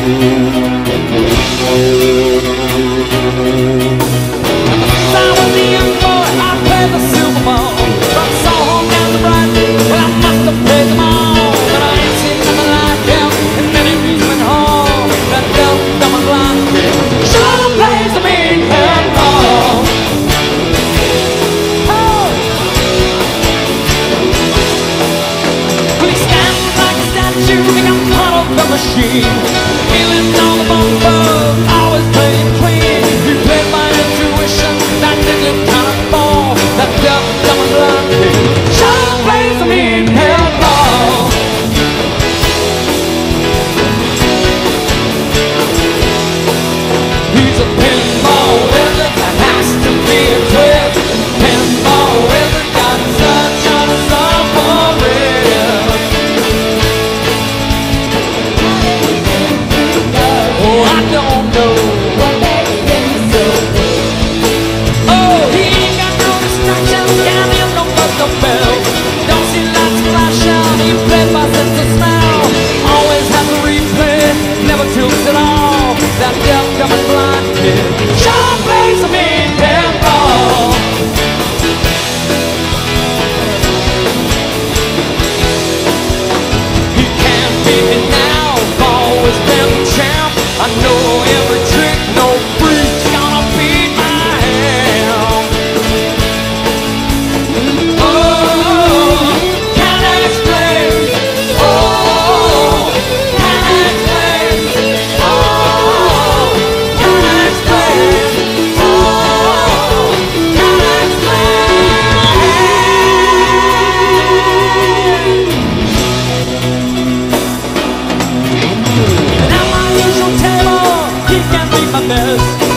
Feeling all the bumper, always playing clean. You played my intuition, that didn't kind of fall. That dumb and blind kid sure plays a mean pinball. He's a pinball wizard that has to be a twist. Pinball wizard got such a submarine. I don't know what makes him so good. Oh, he ain't got no distractions, can't hear no buzz, no bells. Don't see lights flash out, he plays by sense of smell. Always has a replay, never tilts at all. That deaf, dumb and blind kid sure plays a mean pinball. He can't beat me now, I've always been the champ. I know every trick, no freak's gonna beat my hand. Oh, can I explain? Oh, can I explain? Oh, can I explain? Oh, can I explain? And at my usual table, he can be my best.